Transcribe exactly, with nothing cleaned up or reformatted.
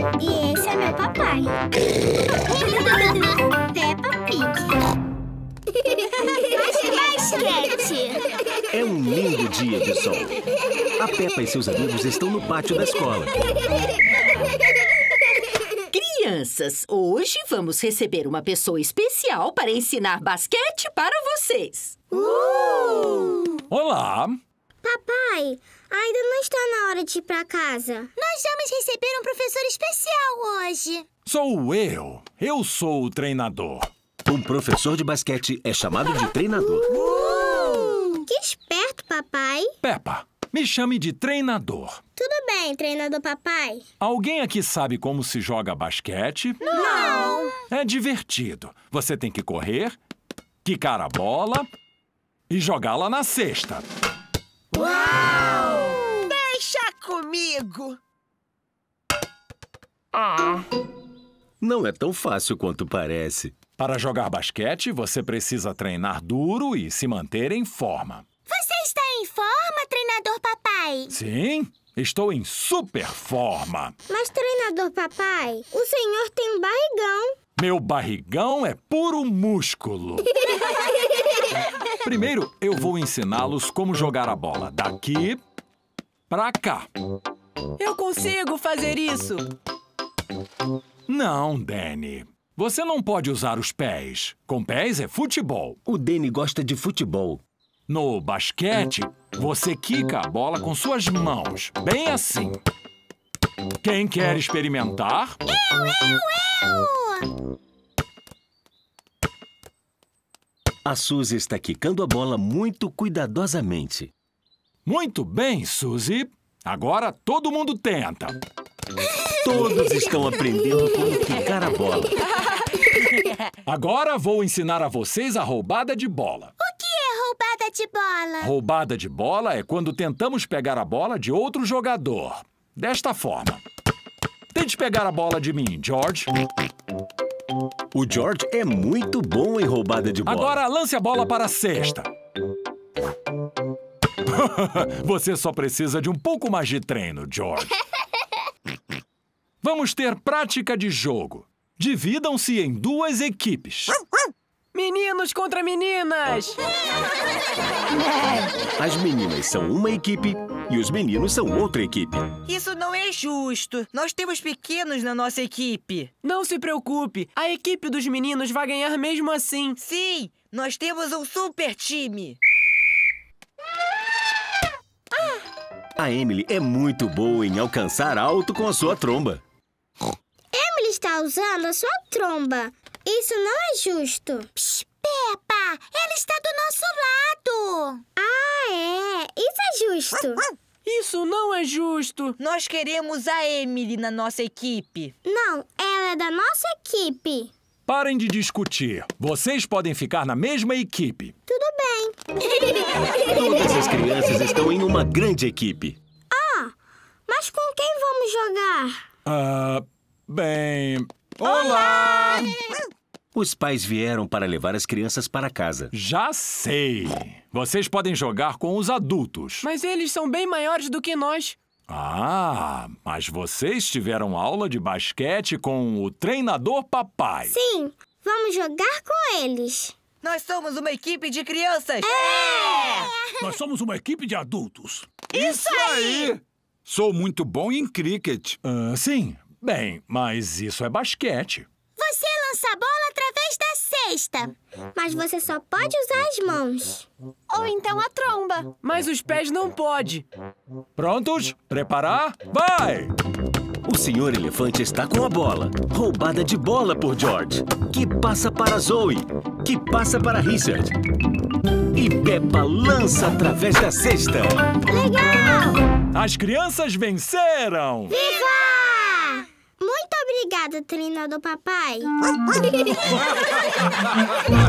E esse é meu papai. Peppa Pig. Basquete. É um lindo dia de sol. A Peppa e seus amigos estão no pátio da escola. Crianças, hoje vamos receber uma pessoa especial para ensinar basquete para vocês. Uh! Olá! Papai, ainda não está na hora de ir para casa. Nós vamos receber um professor especial hoje. Sou eu. Eu sou o treinador. Um professor de basquete é chamado de treinador. Uh! Que esperto, papai. Peppa, me chame de treinador. Tudo bem, treinador papai. Alguém aqui sabe como se joga basquete? Não! É divertido. Você tem que correr, quicar a bola e jogá-la na cesta. Uau! Deixa comigo! Ah. Não é tão fácil quanto parece. Para jogar basquete, você precisa treinar duro e se manter em forma. Você está em forma, treinador papai? Sim, estou em super forma. Mas, treinador papai, o senhor tem um barrigão. Meu barrigão é puro músculo. Primeiro, eu vou ensiná-los como jogar a bola daqui pra cá. Eu consigo fazer isso. Não, Danny. Você não pode usar os pés. Com pés é futebol. O Danny gosta de futebol. No basquete, você quica a bola com suas mãos, bem assim. Quem quer experimentar? Eu, eu, eu! A Suzy está quicando a bola muito cuidadosamente. Muito bem, Suzy. Agora todo mundo tenta. Todos estão aprendendo como quicar a bola. Agora vou ensinar a vocês a roubada de bola. O que é roubada de bola? Roubada de bola é quando tentamos pegar a bola de outro jogador. Desta forma. Tente pegar a bola de mim, George. O George é muito bom em roubada de bola. Agora lance a bola para a cesta. Você só precisa de um pouco mais de treino, George. Vamos ter prática de jogo. Dividam-se em duas equipes. Meninos contra meninas! As meninas são uma equipe e os meninos são outra equipe. Isso não é justo. Nós temos pequenos na nossa equipe. Não se preocupe, a equipe dos meninos vai ganhar mesmo assim. Sim, nós temos um super time. A Emily é muito boa em alcançar alto com a sua tromba. Emily está usando a sua tromba. Isso não é justo. Psh, Peppa, ela está do nosso lado. Ah, é? Isso é justo. Isso não é justo. Nós queremos a Emily na nossa equipe. Não, ela é da nossa equipe. Parem de discutir. Vocês podem ficar na mesma equipe. Tudo bem. Todas as crianças estão em uma grande equipe. Ah, mas com quem vamos jogar? Ah, bem... Olá! Os pais vieram para levar as crianças para casa. Já sei. Vocês podem jogar com os adultos. Mas eles são bem maiores do que nós. Ah, mas vocês tiveram aula de basquete com o treinador papai. Sim, vamos jogar com eles. Nós somos uma equipe de crianças. É! Nós somos uma equipe de adultos. Isso aí! Sou muito bom em cricket. Ah, sim. Bem, mas isso é basquete. Você lança a bola através da cesta. Mas você só pode usar as mãos. Ou então a tromba. Mas os pés não pode. Prontos? Preparar? Vai! O senhor elefante está com a bola. Roubada de bola por George. Que passa para Zoe. Que passa para Richard. E Peppa lança através da cesta. Legal! As crianças venceram! Viva! Muito obrigada, treinador papai.